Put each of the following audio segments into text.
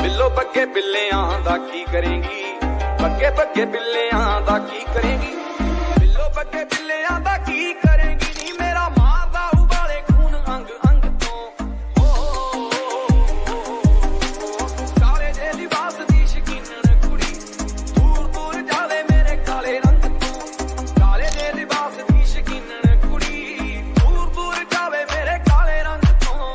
ਬਿੱਲੋ ਬੱਗੇ ਬਿੱਲਿਆਂ ਦਾ ਕੀ ਕਰੇਂਗੀ, ਬੱਗੇ ਬੱਗੇ ਬਿੱਲਿਆਂ ਦਾ ਕੀ ਕਰੇਂਗੀ, ਬਿੱਲੋ ਬੱਗੇ ਬਿੱਲਿਆਂ ਦਾ ਕੀ ਕਰੇਂਗੀ ਨੀ ਮੇਰਾ ਮਾਰਦਾ ਉਬਾਲੇ ਖੂਨ ਅੰਗ ਅੰਗ ਤੋਂ। ਕਾਲੇ ਦੇ ਲਿਬਾਸ ਦੀ ਸ਼ਕੀਨਣ ਕੁੜੀ ਦੂਰ ਦੂਰ ਜਾਵੇ ਮੇਰੇ ਕਾਲੇ ਰੰਗ ਤੋਂ। ਕਾਲੇ ਦੇ ਲਿਬਾਸ ਦੀ ਸ਼ਕੀਨਣ ਕੁੜੀ ਦੂਰ ਦੂਰ ਜਾਵੇ ਮੇਰੇ ਕਾਲੇ ਰੰਗ ਤੋਂ।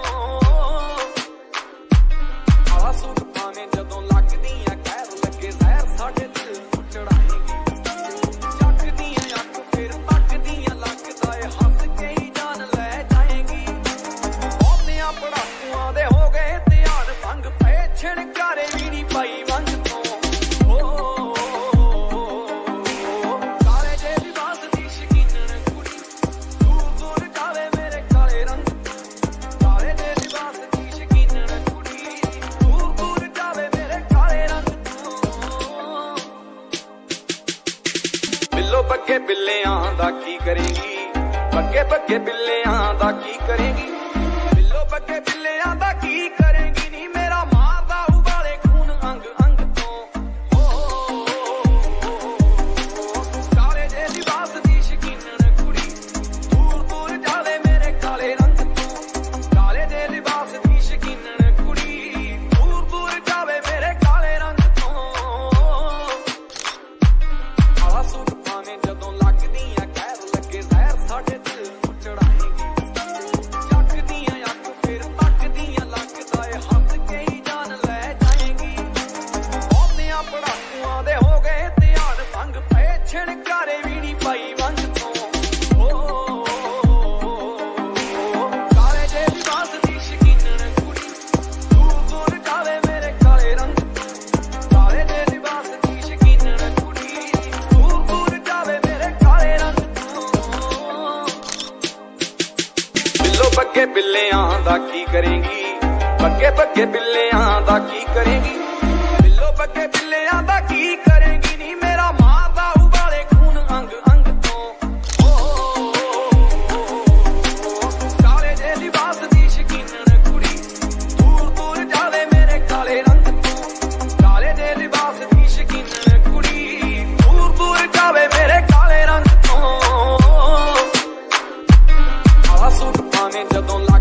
ਕਾਲਾ ਸੂਟ ਪਾਵੇਂ ਜਦੋਂ ਲੱਗਦੀਆਂ ਕਹਿਰ ਲੱਗੇ ਜ਼ਹਿਰ ਸਾਡੇ ਦਿਲ ਨੂੰ ਚੜਾਏਗੀ। ਚੱਕਦੀਆਂ ਅੱਖ ਫਿਰ ਤੱਕਦੀਆਂ ਲੱਗਦਾ ਏ ਹੱਸ ਕੇ ਹੀ ਜਾਨ ਲੈ ਜਾਏਗੀ। ਬਹੁਤਿਆਂ ਪੜਾਕੂਆਂ ਦੇ ਹੋ ਗਏ ਧਿਆਨ ਭੰਗ ਪਏ ਛਿਣਕਾਰੇ ਵੀ ਨੀ ਪਾਈ ਵੰਗ ਤੋਂ। ਕਾਲੇ ਦੇ ਲਿਬਾਸ ਦੀ ਸ਼ਕੀਨਣ ਕੁੜੀ ਦੂਰ ਦੂਰ ਜਾਵੇ ਮੇਰੇ ਕਾਲੇ ਰੰਗ ਤੋਂ। ਕਾਲੇ ਦੇ ਲਿਬਾਸ ਦੀ ਸ਼ਕੀਨਣ ਕੁੜੀ ਦੂਰ ਦੂਰ ਜਾਵੇ ਮੇਰੇ ਕਾਲੇ ਰੰਗ ਤੋਂ। ਬਿੱਲੋ ਬੱਗੇ ਬਿੱਲਿਆਂ ਦਾ ਕੀ ਕਰੇਂਗੀ, ਬੱਗੇ ਬੱਗੇ ਬਿੱਲਿਆਂ ਦਾ ਕੀ ਕਰੇਂਗੀ, ਬਿੱਲੋ ਬੱਗੇ ਬਿੱਲਿਆਂ ਦਾ ਕੀ ਕਰੇਂਗੀ ਨੀ ਮੇਰਾ ਮਾਰਦਾ ਉਬਾਲੇ ਖੂਨ ਅੰਗ ਅੰਗ ਤੋਂ। ਕਾਲੇ ਦੇ ਲਿਬਾਸ ਦੀ ਸ਼ਕੀਨਣ ਕੁੜੀ ਦੂਰ ਦੂਰ ਜਾਵੇ ਮੇਰੇ ਕਾਲੇ ਰੰਗ ਤੋਂ। ਕਾਲੇ ਦੇ ਲਿਬਾਸ ਦੀ ਸ਼ਕੀਨਣ ਕੁੜੀ ਦੂਰ ਦੂਰ ਜਾਵੇ ਮੇਰੇ ਕਾਲੇ ਰੰਗ ਤੋਂ। ਕਾਲਾ ਸੂਟ ਪਾਵੇਂ ਜਦੋਂ ਲੱਗਦੀਆਂ ਕਹਿਰ ਲੱਗੇ ਜ਼ਹਿਰ ਸਾਡੇ ਦਿਲ ਨੂੰ ਚੜਾਏਗੀ। ਚੱਕਦੀਆਂ ਅੱਖ ਫਿਰ ਤੱਕਦੀਆਂ ਲੱਗਦਾ ਏ ਹੱਸ ਕੇ ਹੀ ਜਾਨ ਲੈ ਜਾਏਗੀ। ਬਹੁਤਿਆਂ ਪੜਾਕੂਆਂ ਦੇ ਹੋ ਗਏ ਧਿਆਨ ਭੰਗ ਪਏ ਛਿਣਕਾਰੇ ਵੀ ਨੀ ਪਾਈ ਵੰਗ ਤੋਂ। ਕਾਲੇ ਦੇ ਲਿਬਾਸ ਦੀ ਸ਼ਕੀਨਣ ਕੁੜੀ ਦੂਰ ਦੂਰ ਜਾਵੇ ਮੇਰੇ ਕਾਲੇ ਰੰਗ ਤੋਂ। ਕਾਲੇ ਦੇ ਲਿਬਾਸ ਦੀ ਸ਼ਕੀਨਣ ਕੁੜੀ ਦੂਰ ਦੂਰ ਜਾਵੇ ਮੇਰੇ ਕਾਲੇ ਰੰਗ ਤੋਂ। ਬਿੱਲੋ ਬੱਗੇ ਬਿੱਲਿਆਂ ਦਾ ਕੀ ਕਰੇਂਗੀ, ਬੱਗੇ ਬੱਗੇ ਬਿੱਲਿਆਂ ਦਾ ਕੀ ਕਰੇਂਗੀ, ਬਿੱਲੋ ਬੱਗੇ ਬਿੱਲਿਆਂ ਦਾ ਕੀ ਕਰੇਂਗੀ ਨੀ ਮੇਰਾ ਮਾਰਦਾ ਉਬਾਲੇ ਖੂਨ ਅੰਗ ਅੰਗ ਤੋਂ। ਕਾਲੇ ਦੇ ਲਿਬਾਸ ਦੀ ਸ਼ਕੀਨਣ ਕੁੜੀ ਦੂਰ ਦੂਰ ਜਾਵੇ ਮੇਰੇ ਕਾਲੇ ਰੰਗ ਤੋਂ। ਕਾਲੇ ਦੇ ਲਿਬਾਸ ਦੀ ਸ਼ਕੀਨਣ ਕੁੜੀ ਦੂਰ ਦੂਰ ਜਾਵੇ ਮੇਰੇ ਕਾਲੇ ਰੰਗ ਤੋਂ। ਕਾਲਾ ਸੂਟ ਪਾਵੇਂ ਜਦੋਂ